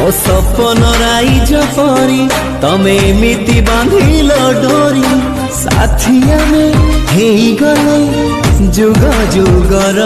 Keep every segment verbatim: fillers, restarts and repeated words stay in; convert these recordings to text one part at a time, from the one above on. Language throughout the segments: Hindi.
मो सपन राइज परी तमे एमिति बांधिल डोरी साथिया में हे गले जुग जुगर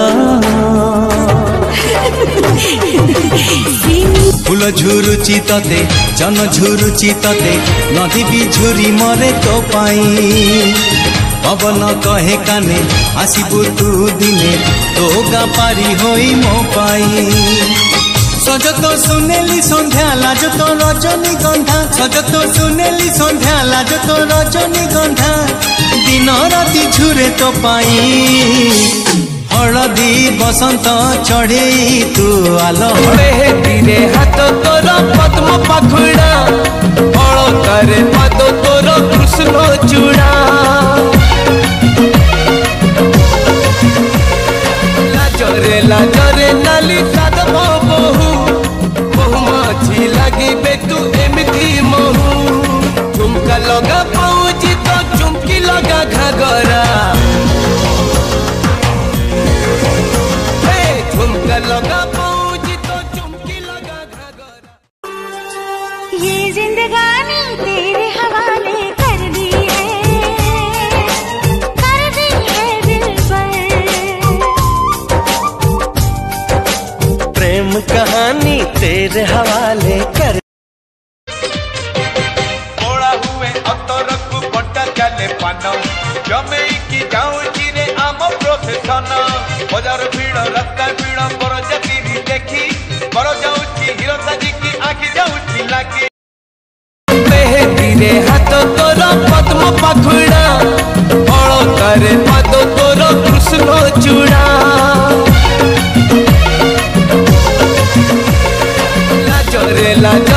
फूल झुरुची तते जन झुरुची तते नदी भी झुरी मरे तो पाई पवन कहे काने आसबू तू दिने तो गा पारी होई मो पाई सज तो सुनेली संध्या लाज तो रजनी गंधा सज तो सुनेली संध्या लाज तो रजनी गंधा दिन राति झुरे तो पाई हलदी बसंत चढ़े तू आलो तीरे हाथ तोर पद्म पाखुड़ा अलतारे पद तोर कृष्ण चूड़ा लाजरे लाजरे नाली साधव बहु बहु मछी लगे तू एमती महू झुमका लगा पाऊजी तो चुमकी लगा घाघरा झुमका लगा पाऊजी तो चुमकी लगा घाघरा। ये जिंदगानी तेरे हवाले कर दी है कर दी है दिल पर प्रेम कहानी तेरे हवाले कर ओड़ा हुए अतरकु बंटा चले पानो जमे की जाऊं चिरे आम प्रोफेशन बजार भीड़ रास्ता भीड़ बर जाती देखी बर जाऊची हीरो साजी की आखि जाऊची लागी तीरे हाथ तोर पद्म पाखुड़ा अलतारे पद तोर कृष्ण चूड़ा लाजरे लाज